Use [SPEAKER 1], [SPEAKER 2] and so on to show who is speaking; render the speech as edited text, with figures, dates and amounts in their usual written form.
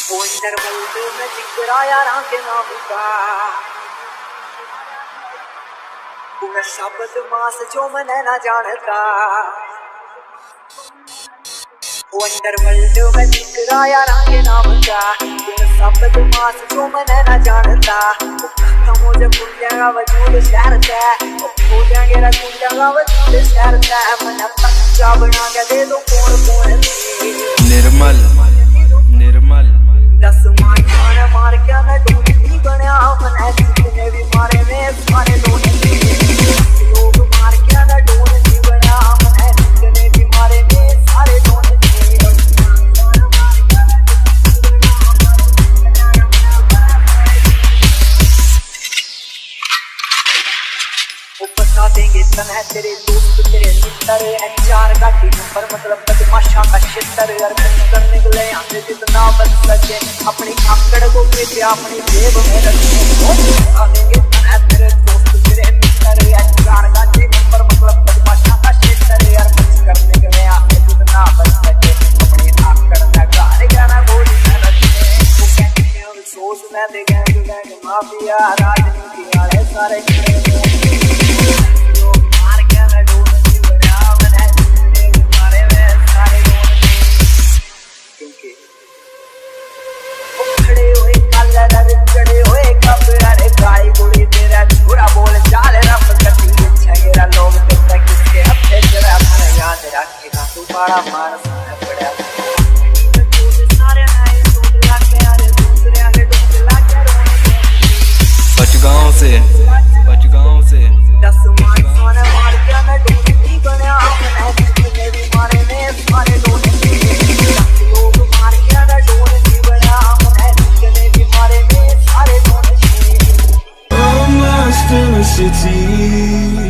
[SPEAKER 1] वो इंटरवल में जिक्रा यारां के नाम का पूरा शब्द मास जो मैंने ना जानता। वो अंडरवर्ल्ड में जिक्रा यारां के नाम का पूरा शब्द मास जो मैंने ना जानता। मुझे कुंडिया वजूद शहर से कुंडिया गेरा कुंडिया वजूद शहर से मैंने बच्चा बना के दे दो कौन कौन
[SPEAKER 2] निर्मल निर्मल
[SPEAKER 1] 10 मार मार के मैं ढूंढी बना मैंने जितने भी मारे ने सारे लोग मार के मैं ढूंढी बना मैंने जितने भी मारे ने सारे लोग बता देंगे तन्हा तेरे दोस्त तेरे मित्र HR का टीम पर मतलब बदमाशा का क्षेत्र करने के लिए हमने जितना बच सके अपनी आंकड़ को बेटे अपनी जेब में रखे। बता देंगे तन्हा तेरे दोस्त तेरे मित्र HR का टीम पर मतलब बदमाशा का क्षेत्र करने के लिए हमने जितना बच सके अपनी आंकड़ में गाना बोल रखे। वो कहते हैं सोच में देखेंगे माफिया राजनीति वाले सारे बड़ा मार पड़ा
[SPEAKER 2] बचगांव से
[SPEAKER 1] 10 मार के मैं ढूंढी बना जितने भी मारे ने सारे लोग मार के मैं ढूंढी बना जितने भी मारे ने सारे लोग
[SPEAKER 3] I'm lost in a city